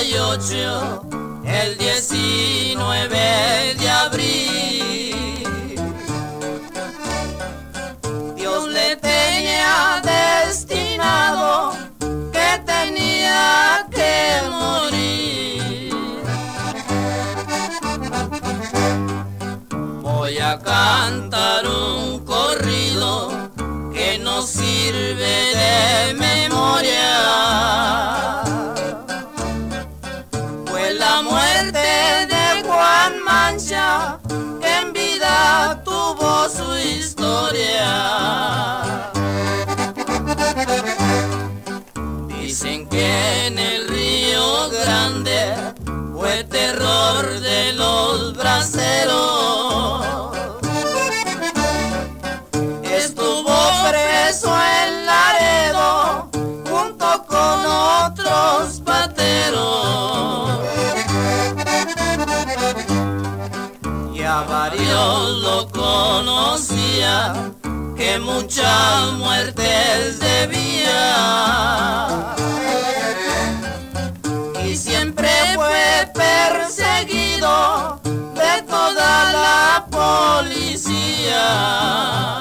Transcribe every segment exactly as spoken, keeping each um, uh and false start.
y ocho, el diecinueve de abril. Dios le tenía destinado que tenía que morir. Voy a cantar un corrido que nos sirve de memoria. Fue la muerte de Juan Mancha que en vida tuvo su historia. Dicen que en el Río Grande fue terror de los braceros. Estuvo preso en Laredo junto con otros pateros. Y a varios lo conocía, que muchas muertes debía. Y siempre fue perseguido de toda la policía.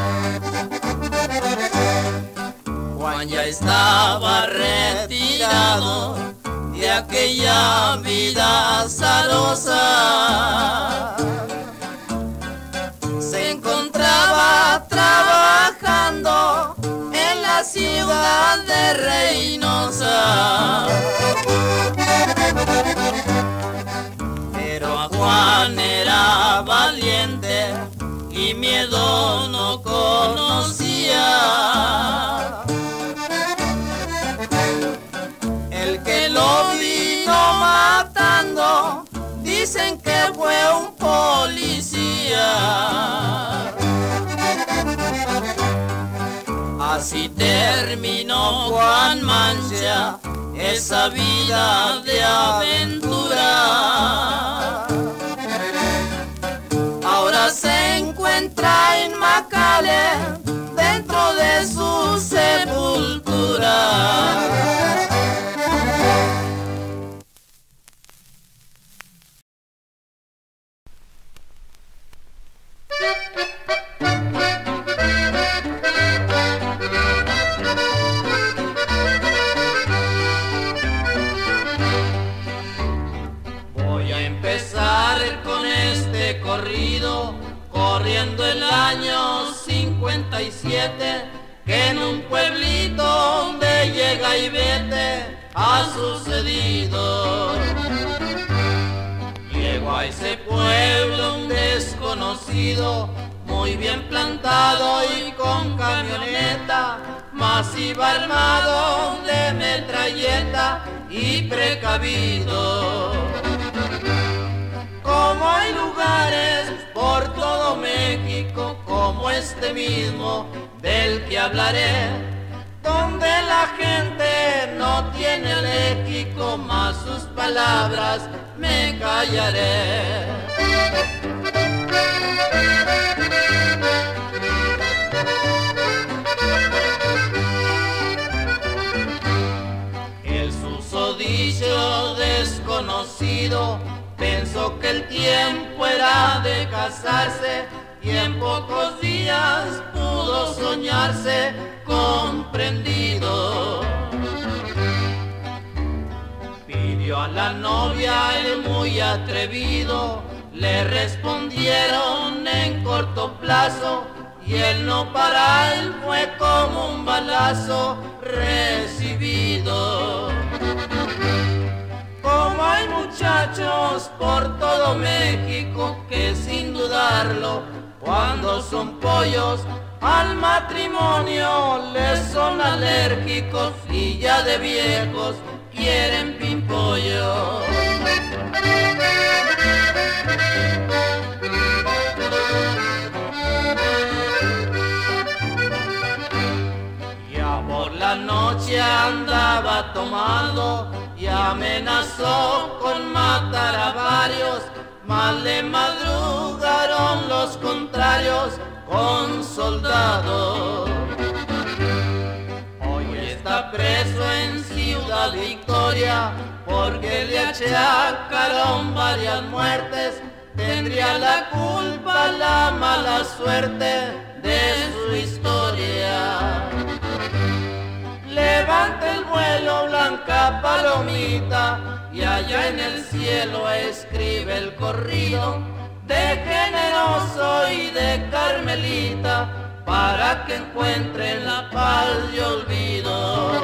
Juan ya estaba retirado de aquella vida azarosa. Se encontraba trabajando en la ciudad de Reynosa. Pero Juan era valiente y miedo no conocía. El que lo vino matando dicen que fue un policía. Así terminó Juan Mancha esa vida de aventura. Ahora se encuentra en McAllen dentro de su sepultura. Voy a empezar con este corrido, corriendo el año cincuenta y siete, que en un pueblito de llega y vete ha sucedido. Llego a ese pueblo un desconocido, muy bien plantado y con camioneta, mas iba armado de metralleta y precavido. Como hay lugares por todo México, como este mismo del que hablaré, donde la gente no tiene léxico, mas sus palabras me callaré. El susodicho desconocido pensó que el tiempo era de casarse, y en pocos días pudo soñarse comprendido. Pidió a la novia el muy atrevido, le respondieron en corto plazo, y el no para él fue como un balazo recibido. Como hay muchachos por todo México que sin dudarlo, cuando son pollos al matrimonio les son alérgicos, y ya de viejos quieren pimpollo. Ya por la noche andaba tomando y amenazó con matar a varios, mas le madrugaron los contrarios con soldados. Hoy está preso en Ciudad tal victoria, porque le achacaron varias muertes, tendría la culpa la mala suerte de su historia. Levanta el vuelo, blanca palomita, y allá en el cielo escribe el corrido de generoso y de Carmelita, para que encuentren la paz y olvido.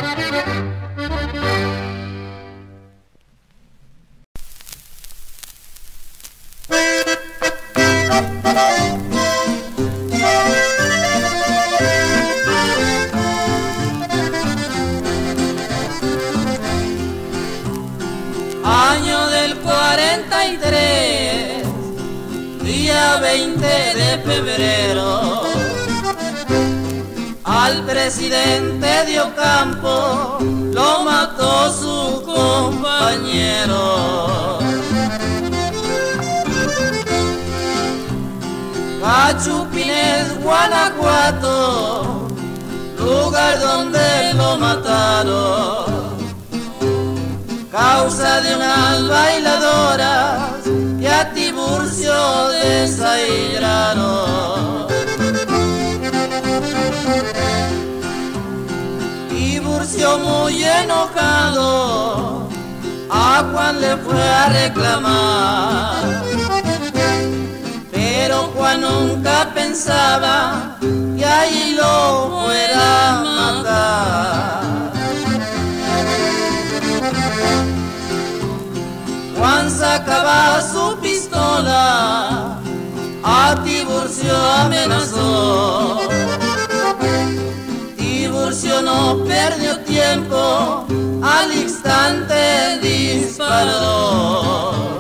Año del cuarenta y tres, día veinte de febrero, al presidente de Ocampo lo mató su compañero. Cachupines, Guanajuato, lugar donde lo mataron, causa de unas bailadoras que a Tiburcio desairaron. Tiburcio muy enojado a Juan le fue a reclamar, pero Juan nunca pensaba que allí lo fuera a matar. Juan sacaba su pistola, a Tiburcio amenazó. Tiburcio no perdió tiempo, al instante disparó.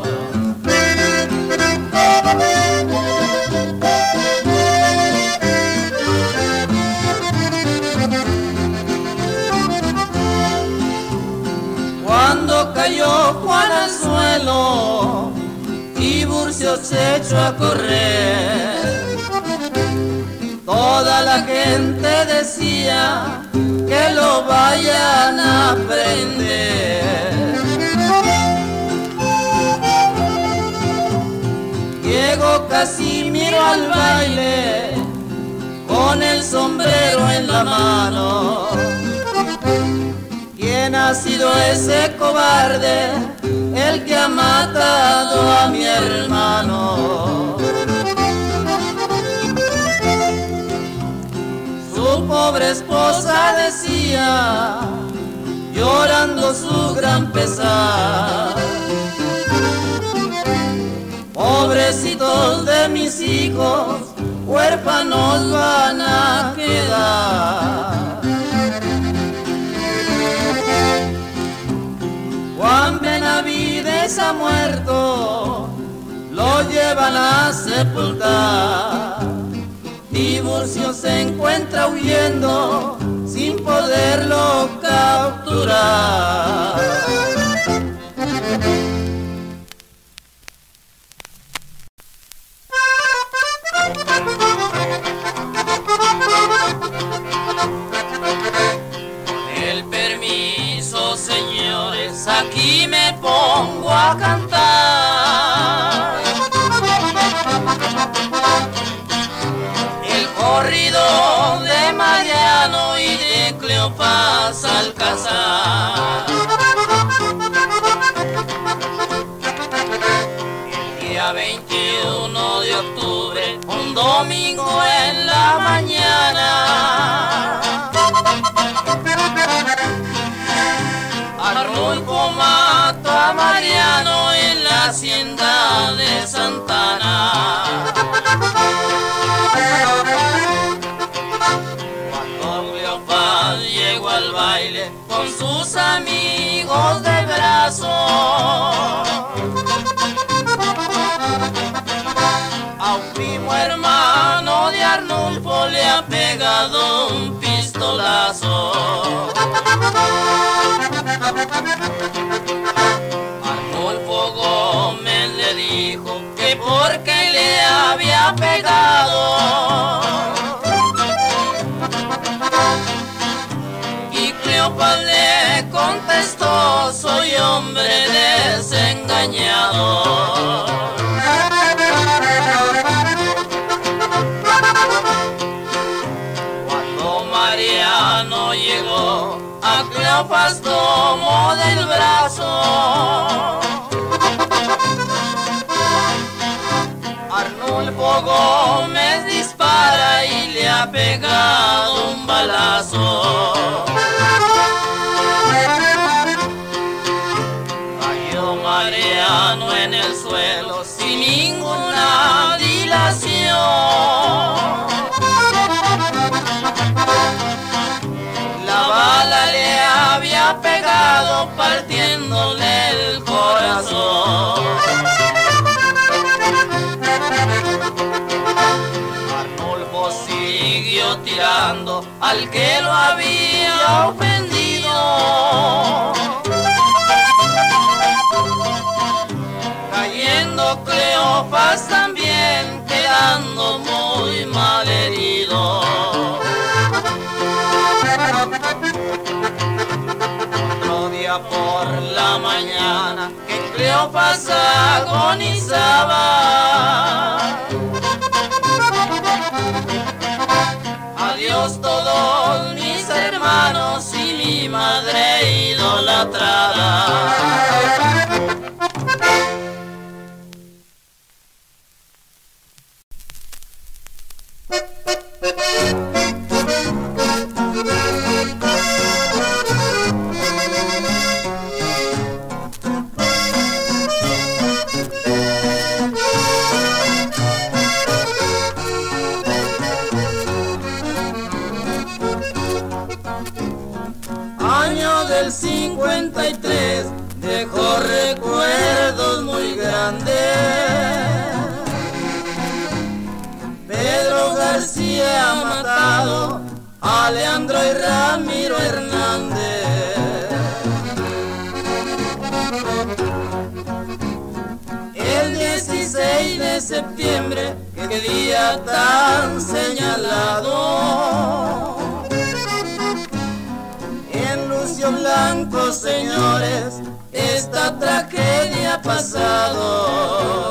Cuando cayó Juan al suelo, Tiburcio se echó a correr. Toda la gente decía que lo vayan a prender. Llegó Casimiro al baile con el sombrero en la mano. ¿Quién ha sido ese cobarde, el que ha matado a mi hermano? Su pobre esposa decía, llorando su gran pesar: pobrecitos de mis hijos, huérfanos van a quedar. Juan Benavides ha muerto, lo llevan a sepultar. Tiburcio se encuentra huyendo sin poderlo capturar. Aquí me pongo a cantar el corrido de Mariano y de Cleofás Alcázar. El día veintiuno de octubre, un domingo en la mañana, Arnulfo mató a Mariano en la hacienda de Santana. Cuando Cleofás llegó al baile con sus amigos de brazo, a un primo hermano de Arnulfo le ha pegado un pistolazo. Arnulfo Gómez le dijo que porque le había pegado, y Cleofás le contestó engañado. Cuando Mariano llegó, a Cleofas tomó del brazo. Arnulfo Gómez dispara y le ha pegado un balazo. Cayó Mariano en el suelo sin ninguna dilación. La bala le había pegado partiéndole el corazón. Arnulfo siguió tirando al que lo había ofendido. Cayendo Cleofas también, quedando muy mal herido. Otro día por la mañana que Cleofas agonizaba, adiós todos mis hermanos y mi madre idolatrada. Año del cincuenta y tres dejó recuerdos muy grandes. Pedro García ha matado a Leandro y Ramiro Hernández. El dieciséis de septiembre, qué día tan señalado, en Lucio Blanco, señores, esta tragedia ha pasado.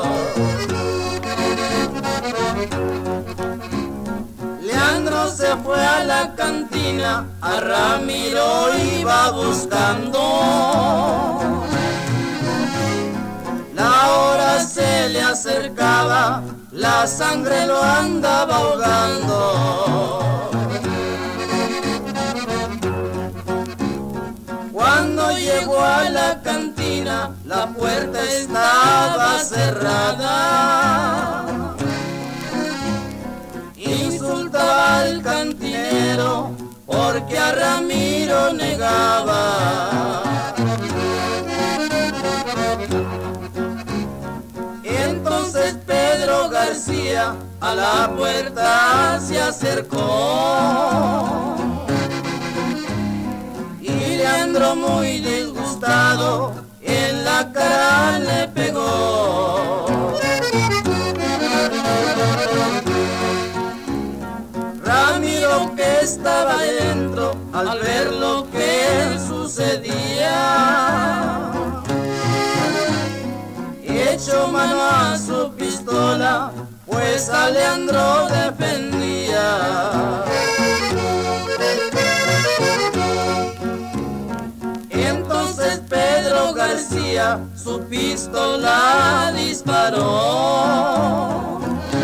Leandro se fue a la cantina, a Ramiro iba buscando. La hora se le acercaba, la sangre lo andaba ahogando. Cuando llegó a la cantina, la puerta estaba cerrada. Insultaba al cantinero porque a Ramiro negaba. Entonces Pedro García a la puerta se acercó. Leandro, muy disgustado, en la cara le pegó. Ramiro, que estaba dentro, al ver lo que sucedía, echó mano a su pistola, pues a Leandro defendía. Entonces Pedro García su pistola disparó.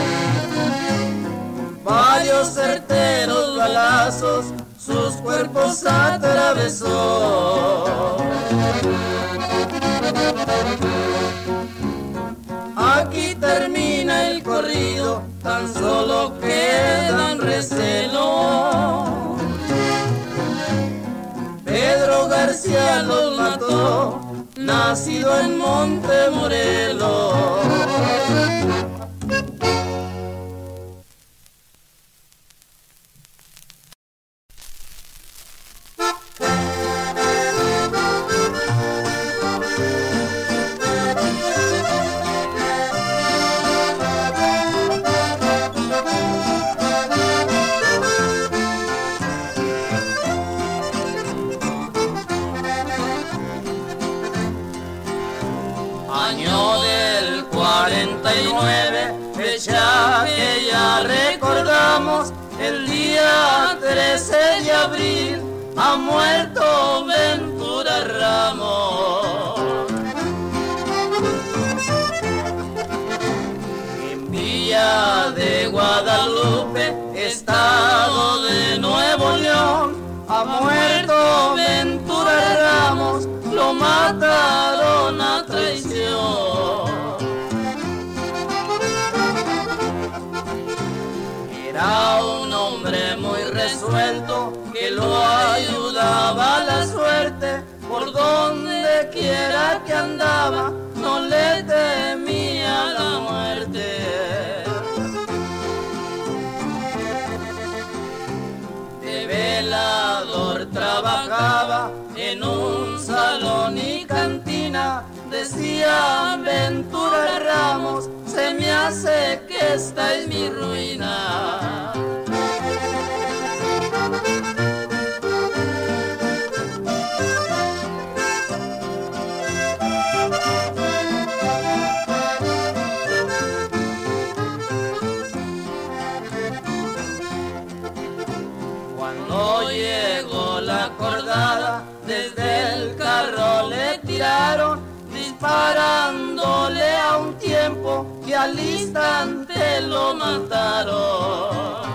Varios certeros balazos sus cuerpos atravesó. Aquí termina el corrido, tan solo quedan recelos. Pedro García los mató, nacido en Montemorelos. Año fecha que ya recordamos, el día trece de abril, ha muerto Ventura Ramos. En Villa de Guadalupe, estado de Nuevo León, ha muerto Ventura Ramos, lo mataron a traición. Era un hombre muy resuelto, que lo ayudaba la suerte, por donde quiera que andaba, no le temía la muerte. De velador trabajaba en un salón y cantina, decía Ventura Ramos, se me hace que esta es mi ruina. Cuando llegó la acordada, desde el carro le tiraron, disparándole a un tiempo y al instante lo mataron.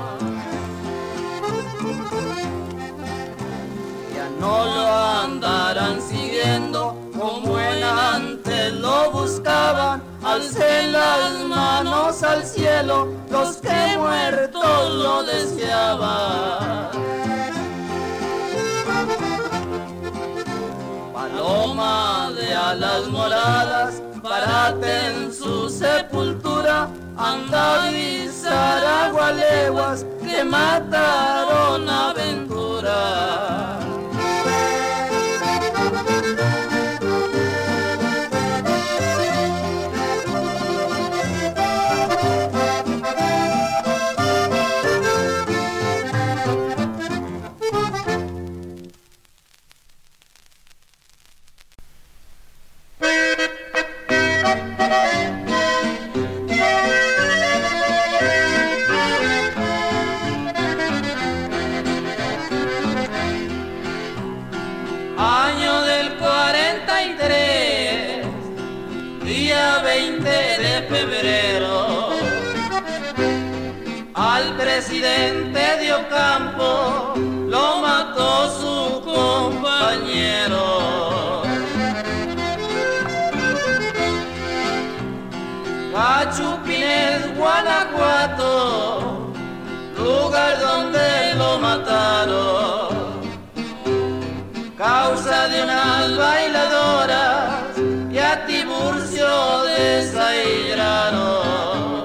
Ya no lo andarán siguiendo como en antes lo buscaban, alcen las manos al cielo los que muertos lo deseaban. Paloma de alas moradas, párate en su sepultura, anda a avisar a Gualeguas que mataron a Ventura. Año del cuarenta y tres, día veinte de febrero, al presidente de Ocampo lo mató su compañero. Cachupines, Guanajuato, lugar donde lo mataron, causa de unas bailadoras y a Tiburcio desairaron.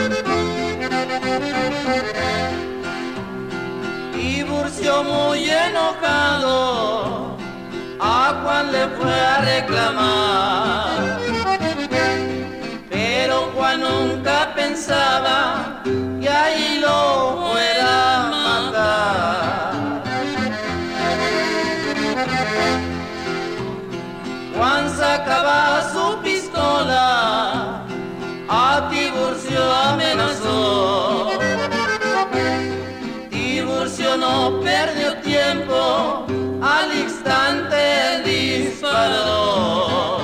Tiburcio muy enojado a Juan le fue a reclamar, pero Juan nunca pensaba que ahí lo fuera a matar. Juan sacaba su pistola, a Tiburcio amenazó. Tiburcio no perdió tiempo, al instante disparó.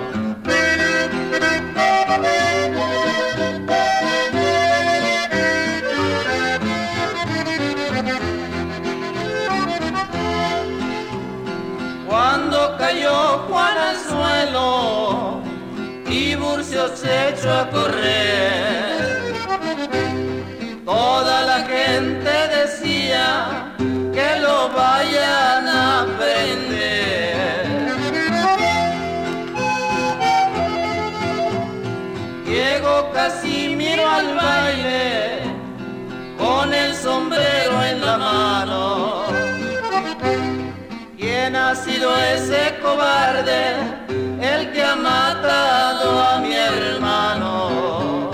Cuando cayó Juan al suelo, Tiburcio se echó a correr. Toda la gente decía que lo vayan a prender. Llegó Casimiro al baile con el sombrero en la mano. ¿Quién ha sido ese cobarde, el que ha matado a mi hermano?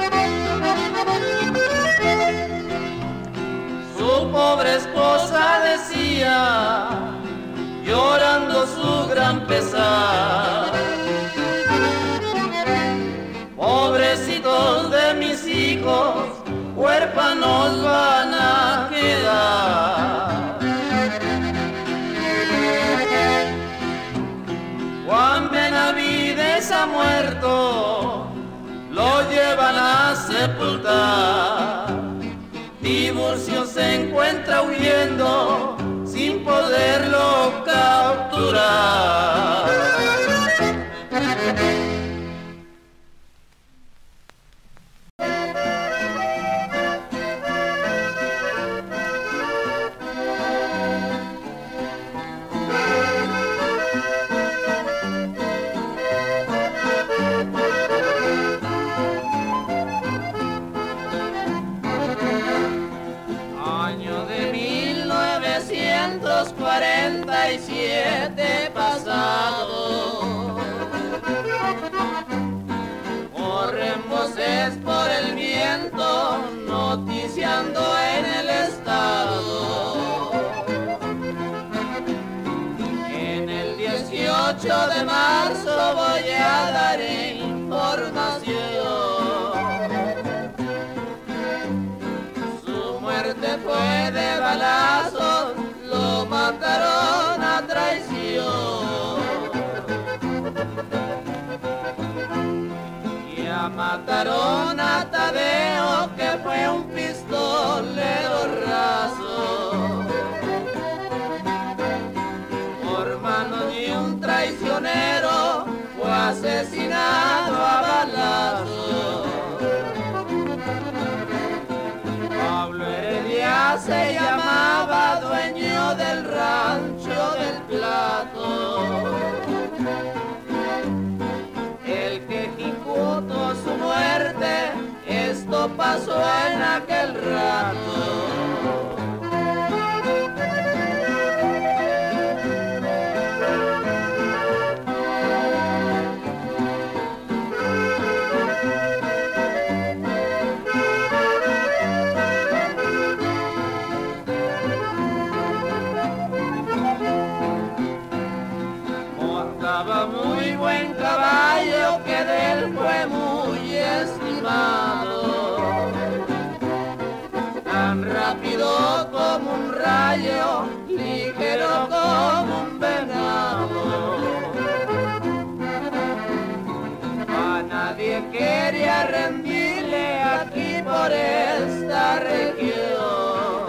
Su pobre esposa decía, llorando su gran pesar: pobrecitos de mis hijos, hijos huérfanos van a quedar. Juan Benavides ha muerto, lo llevan a sepultar. Tiburcio se encuentra huyendo sin poderlo capturar. cuarenta y siete pasado, corren voces por el viento noticiando en el estado. En el dieciocho de marzo voy a dar información. Su muerte fue de balazos, lo mataron a traición. Ya mataron a Tadeo, que fue un pistolero raso. Por mano de un traicionero fue asesinado a balazos. Pablo Heredia se llamaba, dueño del rancho del Plato, el que ejecutó su muerte. Esto pasó en aquel rato. Muy buen caballo, que de él fue muy estimado, tan rápido como un rayo, ligero como un venado. A nadie quería rendirle aquí por esta región,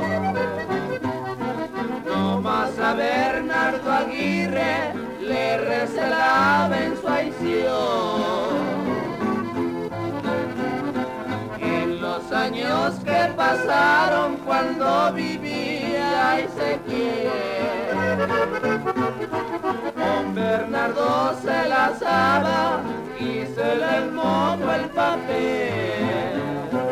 no más a Bernardo Aguirre le recelaba en su aición. En los años que pasaron cuando vivía Ezequiel, con Bernardo se lazaba y se le mojó el papel.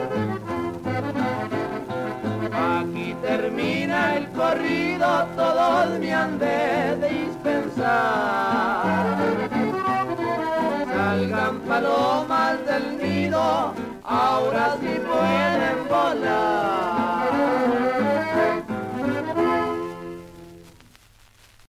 Aquí termina el corrido, todos me han de dispensar. Salgan palomas del nido, ahora sí pueden volar.